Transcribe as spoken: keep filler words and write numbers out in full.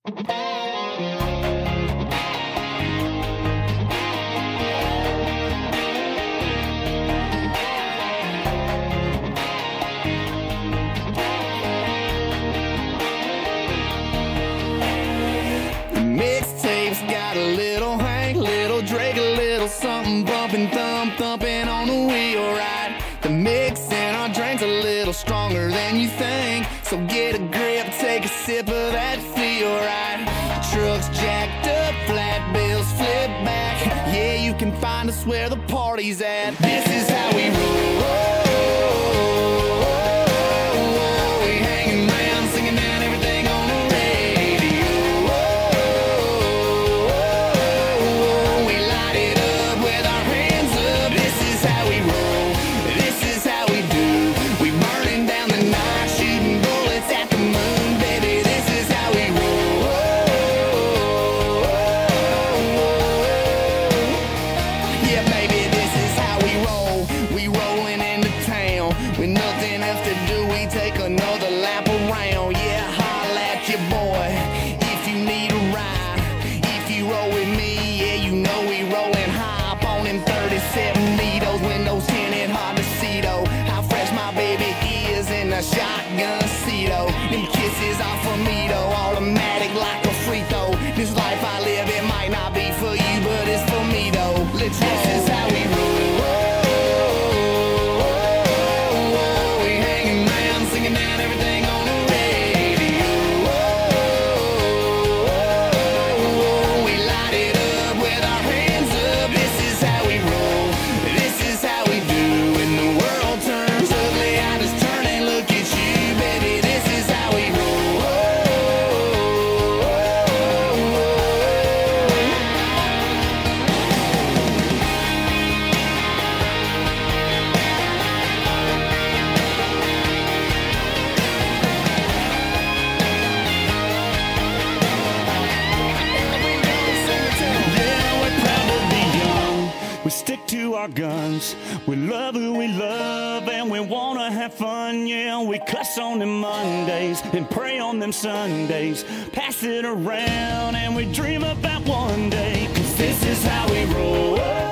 Mixtape's got a little Hank, little Drake, a little something bumping, thump, thumping on the wheel, right? The mix in our drink's a little stronger than you think, so get a grip, take a sip of that feel, right? Trucks jacked up, flat bills flip back, yeah, you can find us where the party's at. This is how we roll. With nothing else to do, we take another lap around. Yeah, holla at your boy if you need a ride. If you roll with me, yeah, you know we rollin' high. Up on them thirty-seven needles, windows tinted, hard to see though how fresh my baby is in a shotgun seat, though. Them kisses are for me though, automatic like a free throw. This life I live, it might not be for you, but it's for me though. Let's roll. This is how we roll. We stick to our guns, we love who we love, and we wanna have fun, yeah. We cuss on them Mondays and pray on them Sundays, pass it around and we dream about one day, 'cause this is how we roll.